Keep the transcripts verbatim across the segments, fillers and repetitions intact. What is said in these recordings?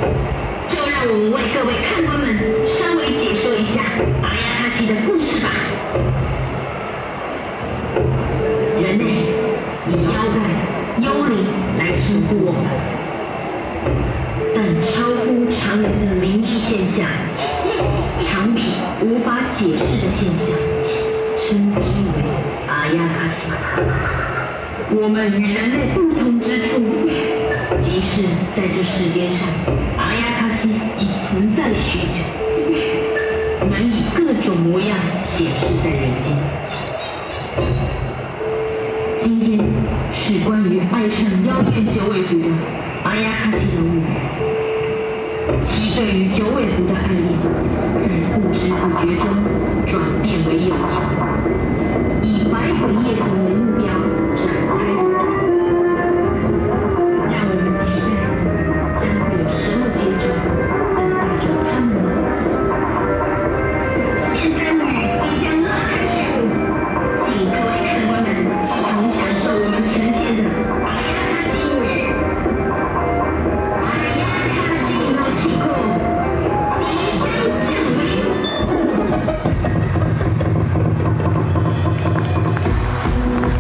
就让我们为各位看官们稍微解说一下阿亚卡西的故事吧。人类以妖怪、幽灵来称呼我们，但超乎常人的灵异现象，常比无法解释的现象，称之为阿亚卡西。我们与人类不同之处，即是在这世间上，阿亚卡西已存在许久，能以各种模样显示在人间。今天是关于爱上妖艳九尾狐的阿亚卡西人物，其对于九尾狐的爱恋，在不知不觉中转变为友情，以百鬼夜行为目标展开。让我们期待将会有什么结局等待着他们呢？现在物语即将拉开序幕，请各位看官们一同享受我们呈现的阿亚卡西物语。阿亚卡西诺提库即将降临。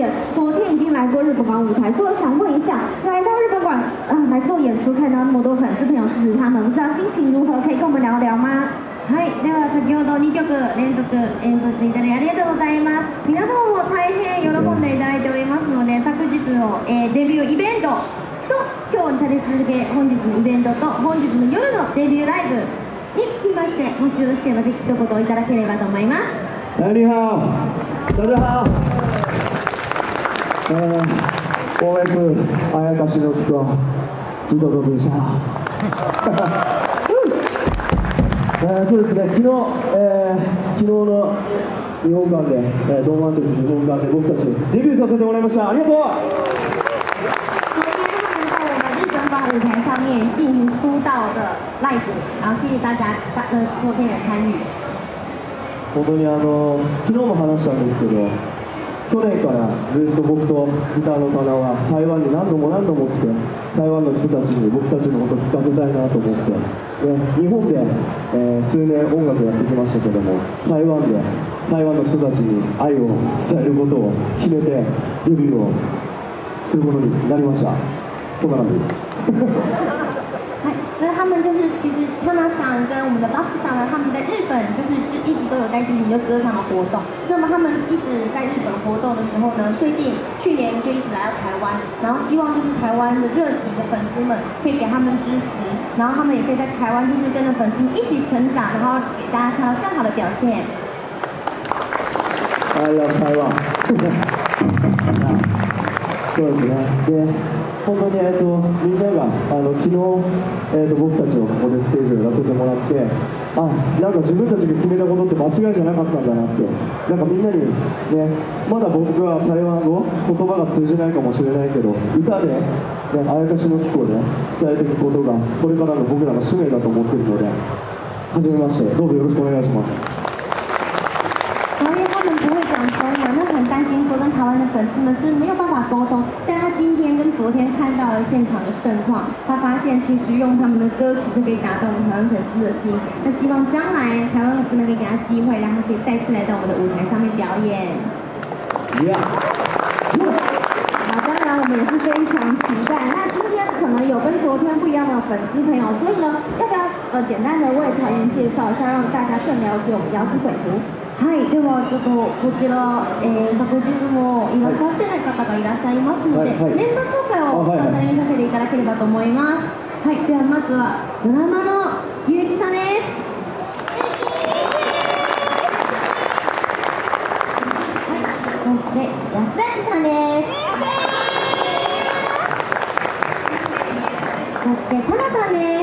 演，昨天已经来过日本馆舞台，所以我想问一下，来到日本馆啊、呃、来做演出，看到那么多粉丝朋友支持他们，不知道心情如何？可以跟我们聊聊吗？はい、では先ほどにきょく連続演奏していただきありがとうございます。皆様も大変喜んでいただいておりますので、昨日の、えー、デビューイベントと今日に立て続け本日のイベントと本日の夜のデビューライブにつきまして、もしよろしければぜひ一言いただければと思います。 你好，大家好。呃，我也是あやかしの木をずっと踊ってしまう。えー、そうですね、昨日、えー、昨日の日本館で、えー、ドーマン節日本館で僕たちデビューさせてもらいました。ありがとう。 昨天他们在我们日本馆舞台上面进行出道的 live， 然后谢谢大家呃昨天的参与。 本当にあの昨日も話したんですけど、去年からずっと僕とギターの棚は台湾に何度も何度も来て、台湾の人たちに僕たちのことを聞かせたいなと思って、で日本で、えー、数年音楽やってきましたけども、台湾で台湾の人たちに愛を伝えることを決めてデビューをすることになりました。そうかな。 那他们就是其实他们桑跟我们的 Buff 桑呢，他们在日本就是一直都有在进行就歌唱的活动。那么他们一直在日本活动的时候呢，最近去年就一直来到台湾，然后希望就是台湾的热情的粉丝们可以给他们支持，然后他们也可以在台湾就是跟着粉丝们一起成长，然后给大家看到更好的表现。 I love Taiwan そうですね。で本当に、えー、とみんながあの昨日、えー、と僕たちをここでステージをやらせてもらって、あ、なんか自分たちが決めたことって間違いじゃなかったんだなって、なんかみんなにね、まだ僕が台湾語言葉が通じないかもしれないけど、歌で、ね、あやかしの機構で伝えていくことがこれからの僕らの使命だと思っているので、はじめましてどうぞよろしくお願いします。 很担心说跟台湾的粉丝们是没有办法沟通，但他今天跟昨天看到了现场的盛况，他发现其实用他们的歌曲就可以打动台湾粉丝的心。那希望将来台湾粉丝们可以给他机会，让他可以再次来到我们的舞台上面表演。 Yeah. 好，当然我们也是非常期待。那今天可能有跟昨天不一样的粉丝朋友，所以呢，要不要呃简单的为团员介绍一下，让大家更了解我们摇旗鬼狐？はい、ではちょっとこちら、えー、昨日もいらっしゃってない方がいらっしゃいますので、はいはい、メンバー紹介を簡単に見させていただければと思います。はい、ではまずはドラマのゆういちさんです。はい、そして安田さんです。そしてタナさんです。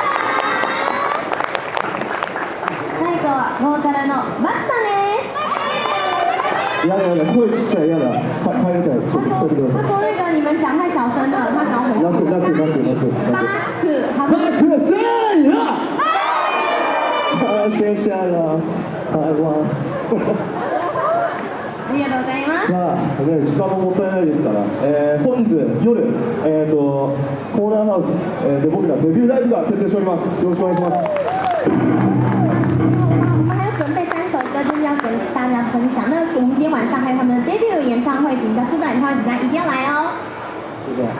ボーカルのマックさんです。 やだやだ、声ちっちゃい、やだ。帰りたい。ちょっと伝えてください。 他说那个你们讲太小声了，他想要回去。跟他一起。マック、ハブ。マックさんや。 あ、谢谢了。台湾。 ありがとうございます。 さあ、ね、時間ももったいないですから、えー、本日夜、えーと、コーナーハウス、えー、で僕らデビューライブが決定しております。よろしくお願いします。 我们还要准备三首歌，就是要跟大家分享。那我们今天晚上还有他们的 debut 演唱会，请大家出道演唱会，请大家一定要来哦。 是的。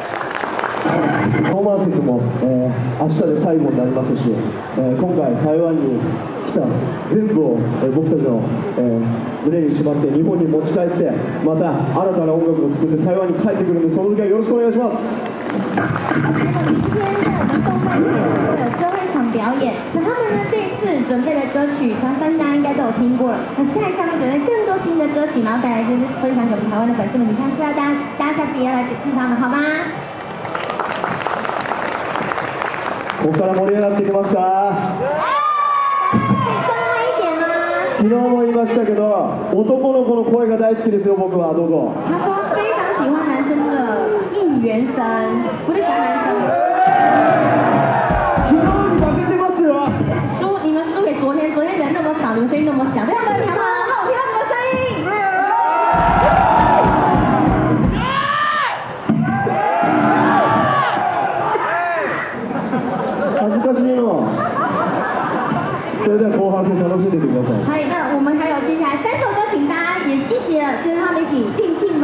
コーナー節も、えー、明日で最後になりますし、えー、今回台湾に来た全部を、えー、僕たちの、えー、胸にしまって日本に持ち帰って、また新たな音楽を作って台湾に帰ってくるんで、その時はよろしくお願いします。 明天在我们动漫节会有最后一场表演，那他们呢这一次准备的歌曲，相信大家应该都有听过了。那下一次他们准备更多新的歌曲，然后带来就是分享给我们台湾的粉丝们。你看，大家大家下次也要来支持他们，好吗？ ここから盛り上がっていきますか。昨日も言いましたけど、男の子の声が大好きですよ、僕は。どうぞ。 他说非常喜欢男生的应援声，不是喜欢男生。 昨日に負けてますよ。 输，你们输给昨天，昨天人那么少，你们声音那么小，对不对？好不好？好听你们声音。 恥ずかしいの。それでは後半戦楽しんでてください。 はい、那我们还有接下来三首歌，请大家也一起，就是他们一起尽兴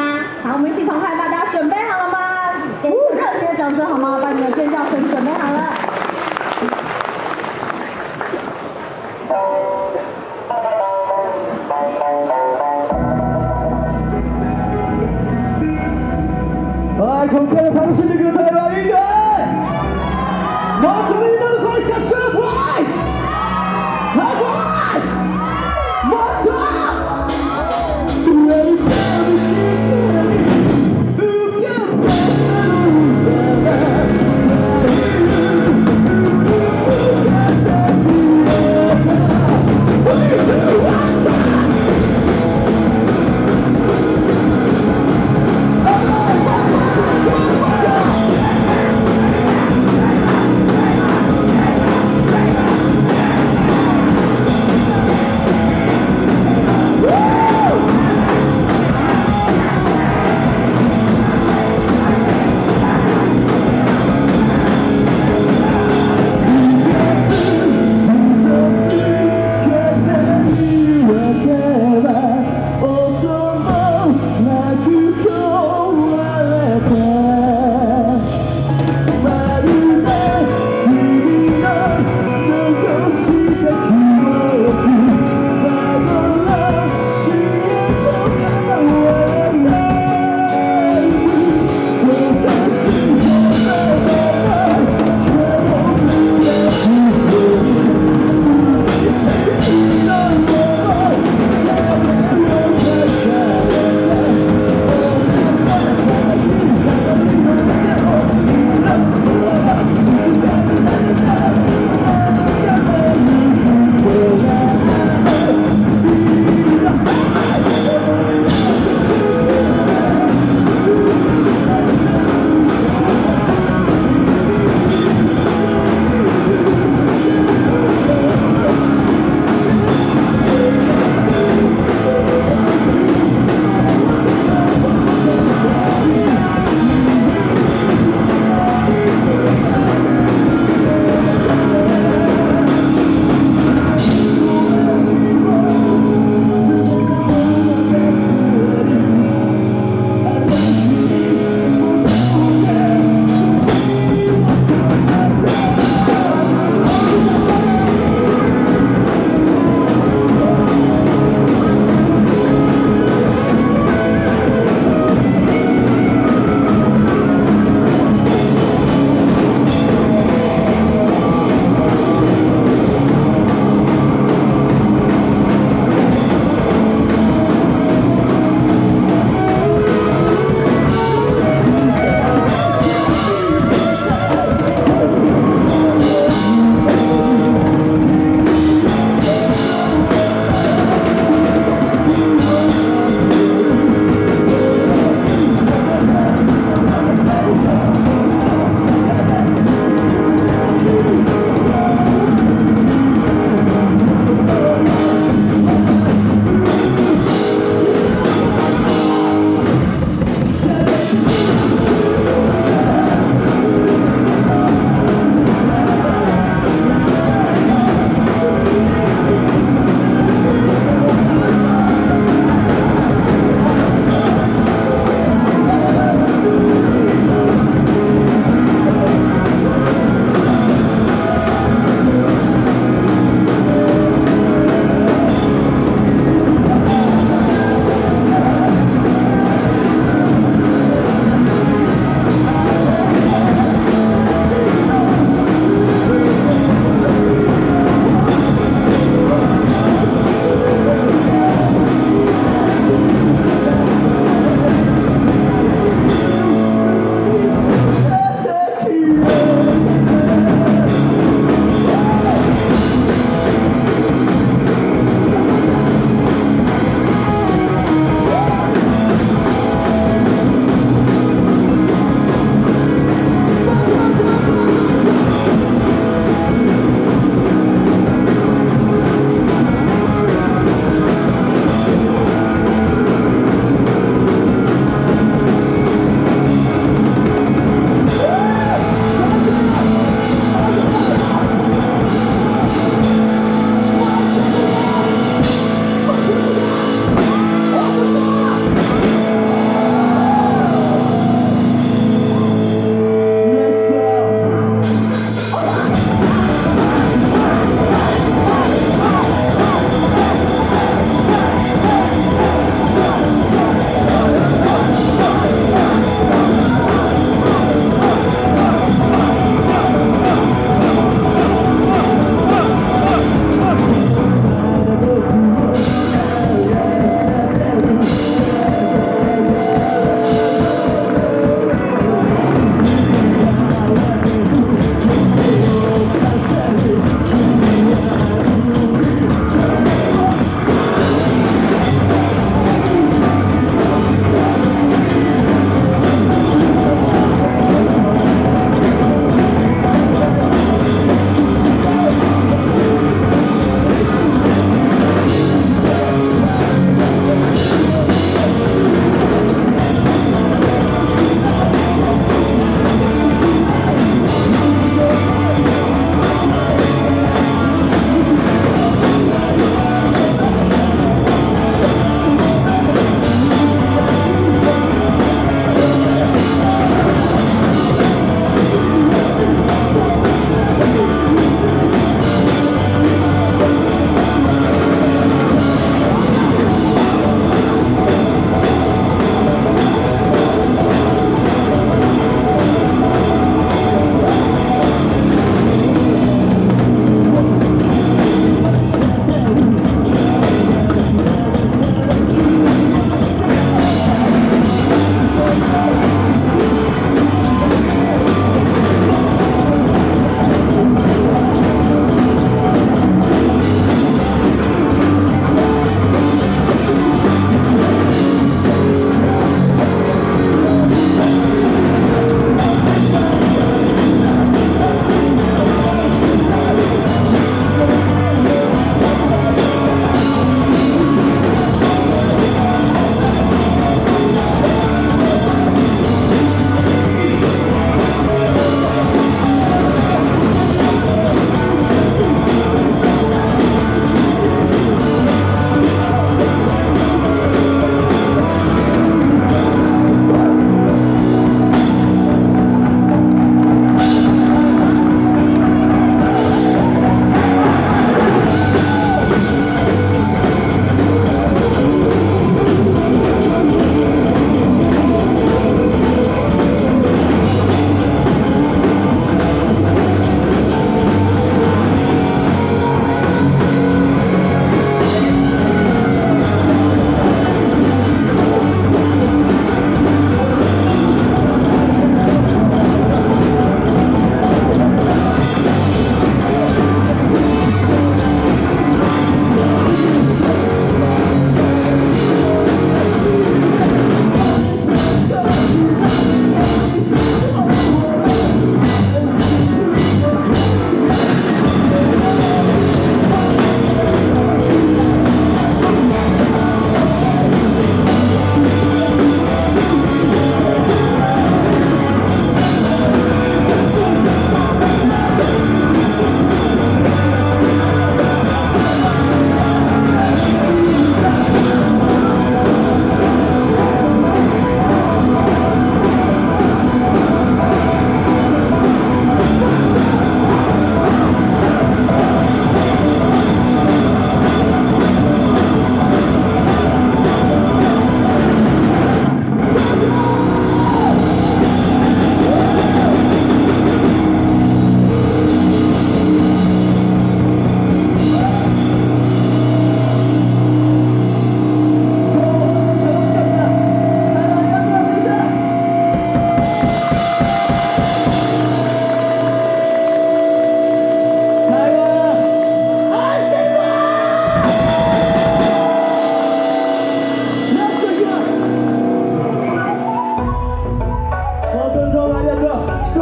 はいここから楽しんでくれたらいいんだい。もっとみんなの声聞かせてボイスはいボイスもっと上に寂しい浮かんだ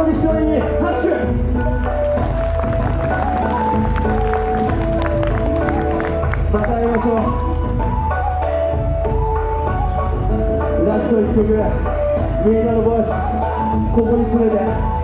人一人に拍手。また会いましょう。ラストいっきょく、みんなのボイスここに詰めて。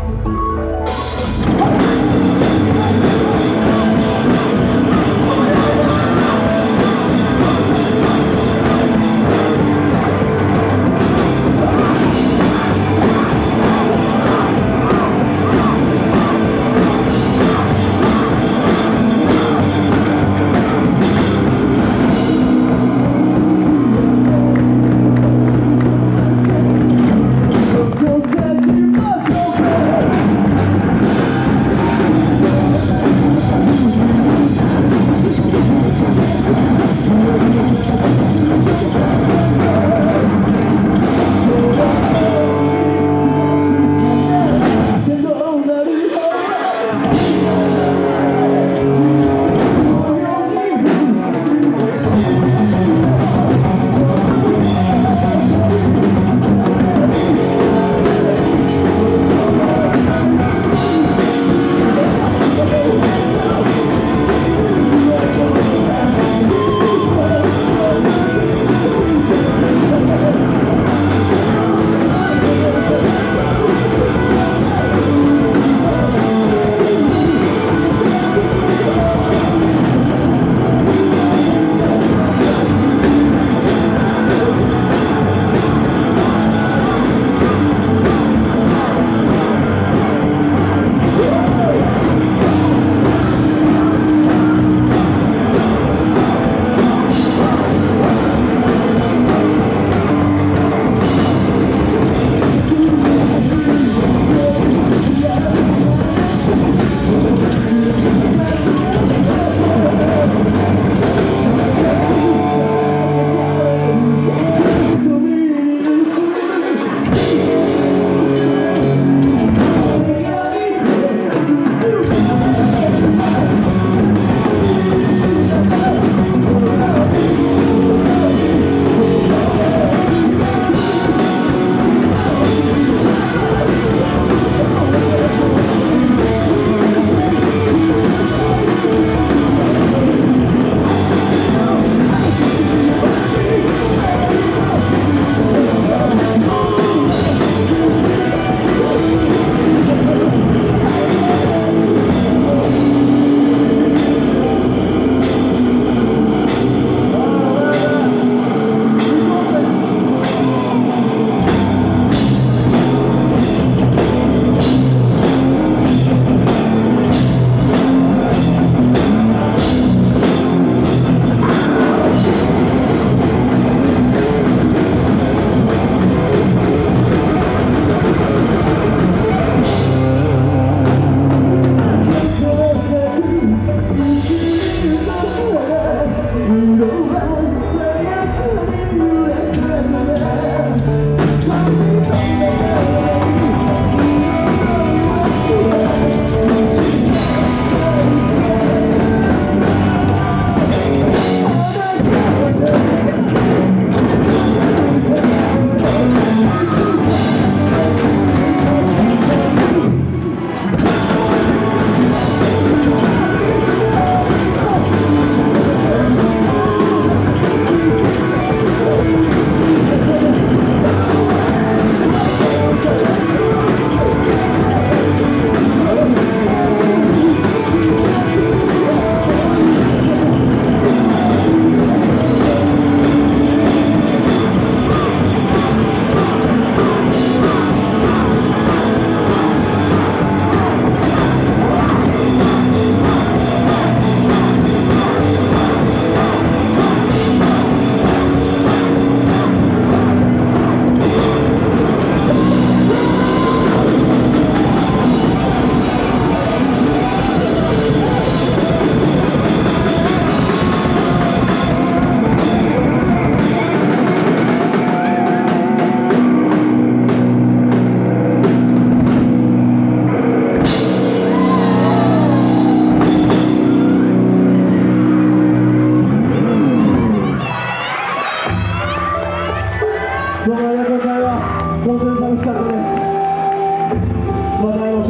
どうもありがとうございます。本当に楽しかったです。また会いましょう。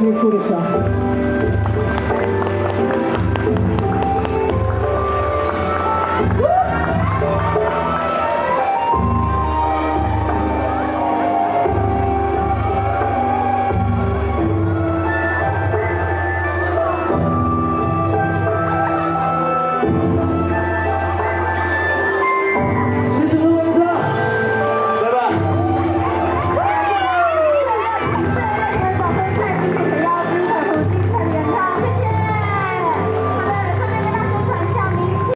刺激そうでした。